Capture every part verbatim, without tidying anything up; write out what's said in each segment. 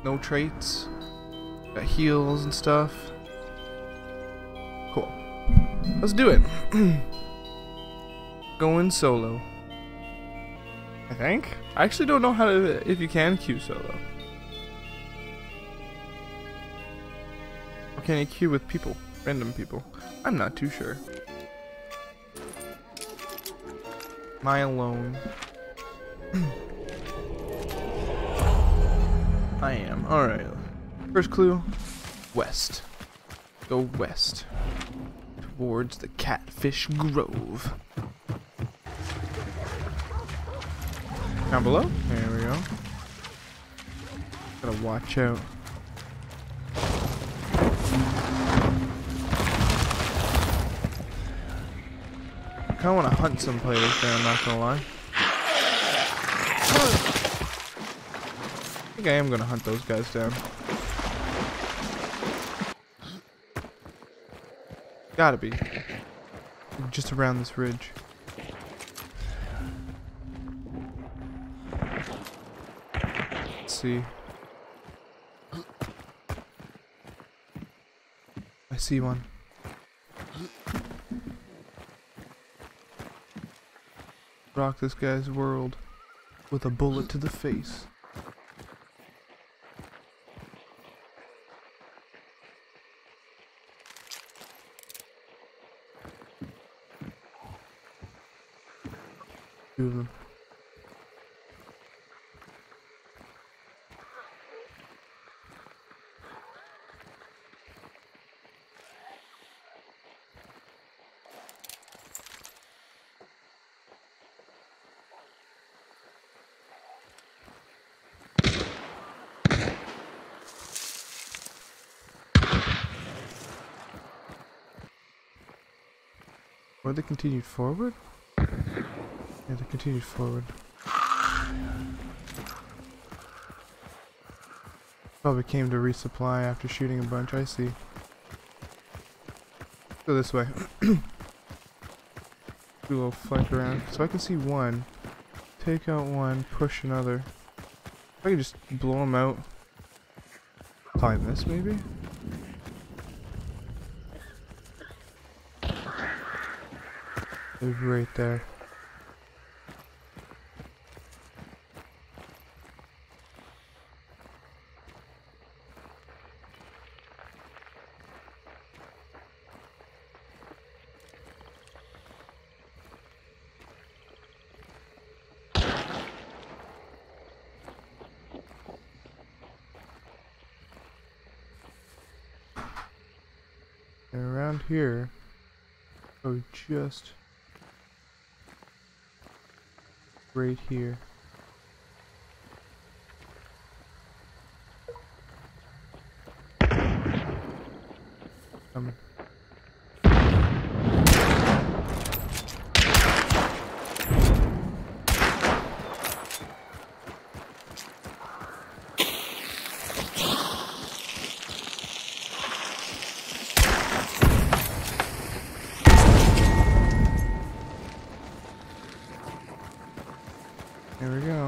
No traits. Got heals and stuff. Cool. Let's do it. Going solo. I think. I actually don't know how to if you can queue solo. Or can you queue with people? Random people. I'm not too sure. Am I alone? I am. Alright. First clue. West. Go west. Towards the Catfish Grove. Down below? There we go. Gotta watch out. I kinda wanna hunt some players there, I'm not gonna lie. I think I am gonna hunt those guys down. Gotta be. Just around this ridge. Let's see. I see one. Rock this guy's world with a bullet to the face. Two of them. Or they continued forward? Yeah, they continued forward. Probably came to resupply after shooting a bunch, I see. Go this way. Do a little flank around. So I can see one. Take out one, push another. If I can just blow them out. Climb this maybe? They're right there. And around here, oh, just right here. Coming. Here we go.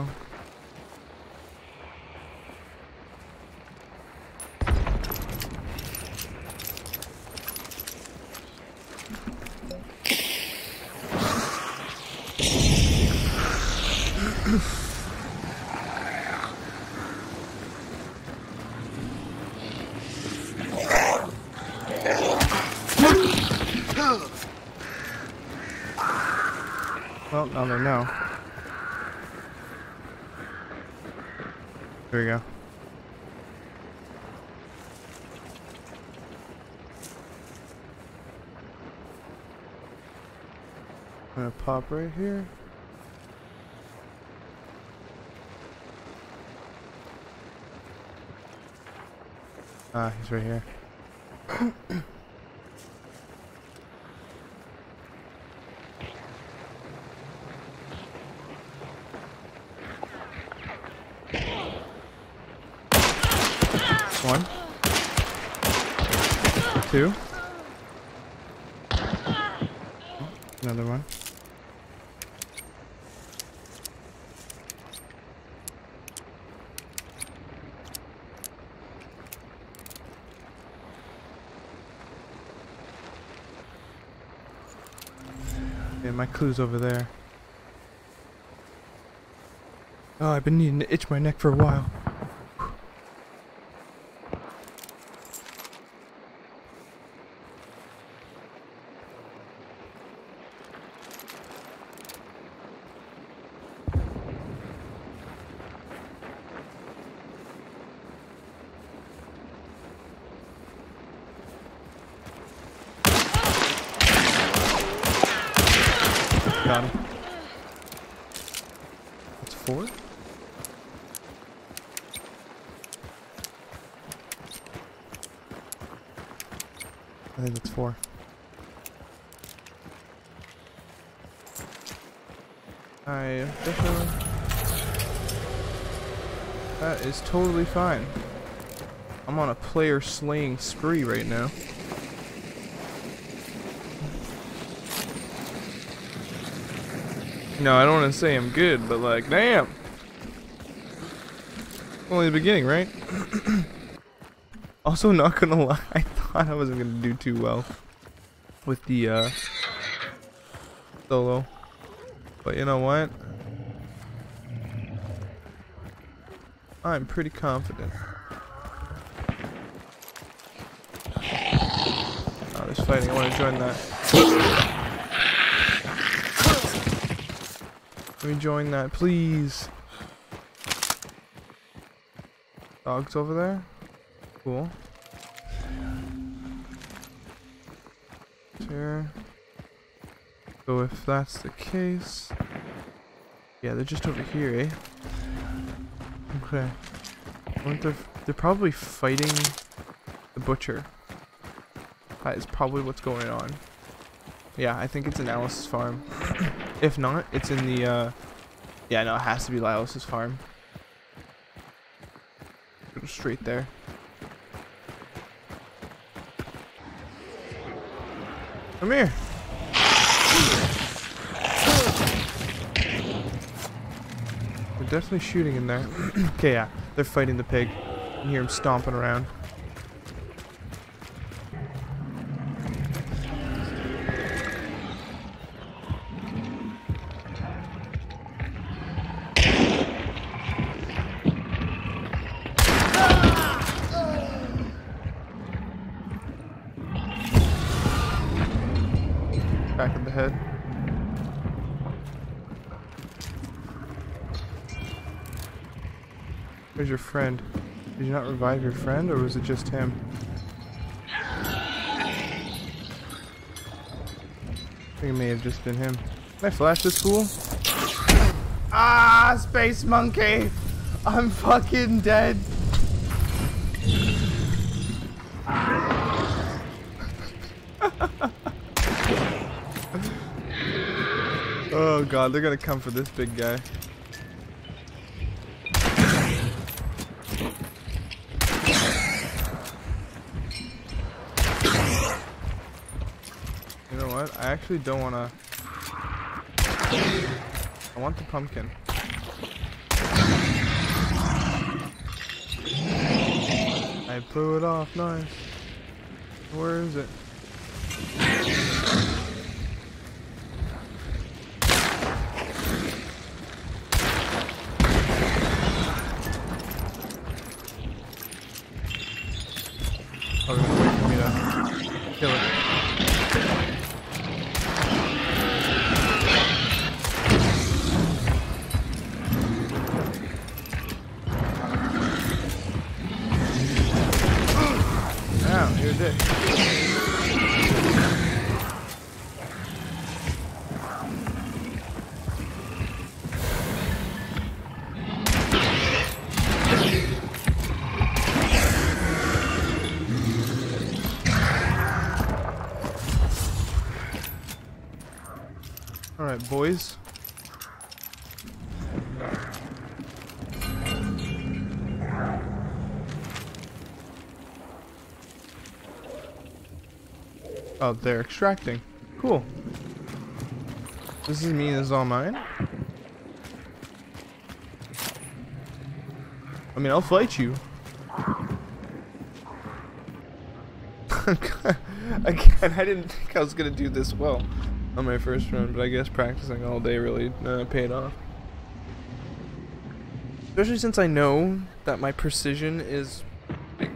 Well, now they know. There we go. I'm gonna pop right here. Ah, he's right here. One. Two. Another one. my clue's over there. Oh, I've been needing to itch my neck for a while. Got him. That's four? I think that's four. I definitely... That is totally fine. I'm on a player slaying spree right now. No, I don't want to say I'm good, but like, damn! Only the beginning, right? Also, not gonna lie, I thought I wasn't gonna do too well with the uh, solo. But you know what? I'm pretty confident. Oh, there's fighting. I want to join that. Let me join that, please. Dogs over there. Cool. Here. So if that's the case, yeah, they're just over here, eh? Okay. I wonder if they're probably fighting the butcher. That is probably what's going on. Yeah, I think it's in Alice's farm. If not, it's in the, uh... yeah, no, it has to be Alice's farm. Go straight there. Come here! They're definitely shooting in there. Okay, yeah, they're fighting the pig. You can hear him stomping around. Back of the head. Where's your friend? Did you not revive your friend, or was it just him? I think it may have just been him. Can I flash this fool? Ah, space monkey! I'm fucking dead. Oh god, they're gonna come for this big guy. You know what? I actually don't wanna... I want the pumpkin. I blew it off, nice. Where is it? Oh, they're gonna wait for me to kill it. Ow, you're a dick. Alright, boys. Oh, they're extracting. Cool. This is me, this is all mine? I mean, I'll fight you. Again, I didn't think I was gonna do this well. on my first run, but I guess practicing all day really uh, paid off. Especially since I know that my precision is like,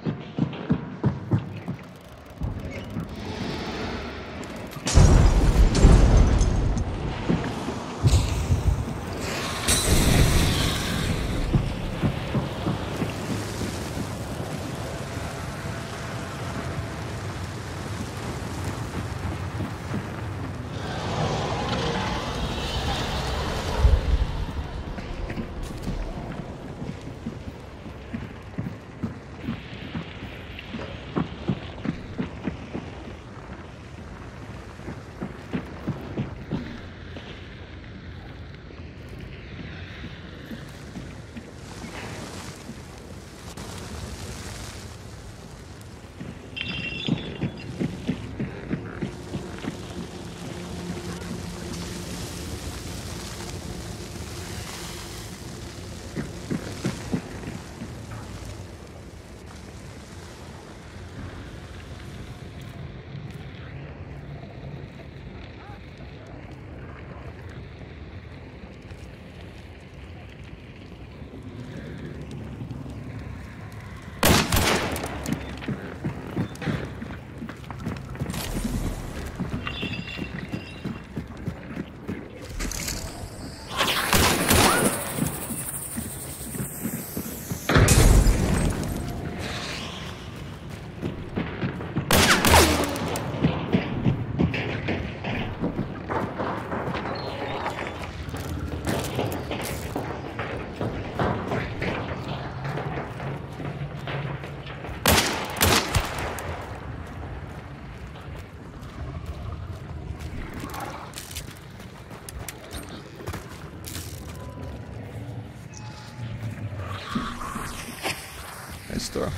nice throw.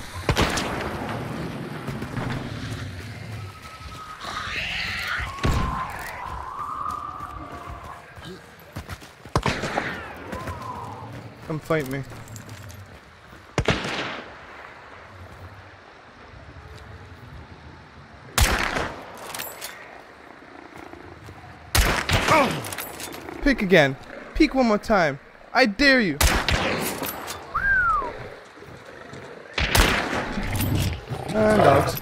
Come fight me. Oh! Pick again. Peek one more time. I dare you. Uh, dogs.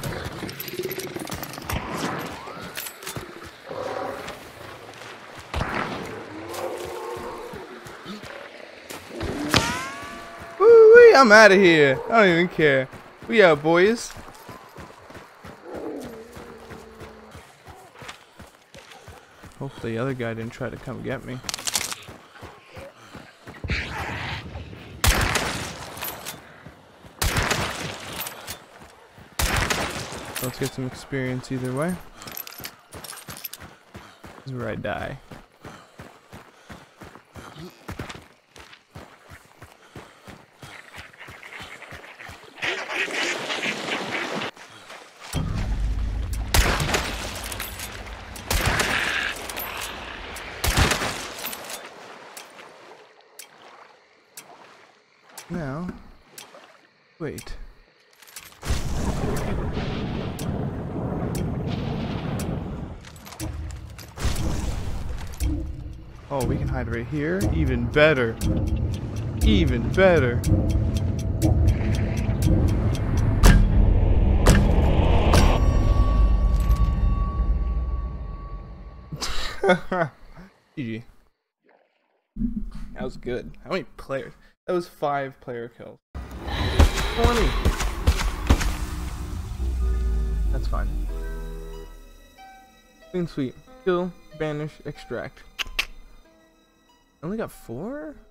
Woo-wee, I'm out of here. I don't even care. We out, boys. Hopefully the other guy didn't try to come get me. Let's get some experience either way. This is where I die. Now, wait. Oh, we can hide right here. Even better. Even better. G G. That was good. How many players? That was five player kills. twenty. That's fine. Clean sweep. Kill, banish, extract. I only got four?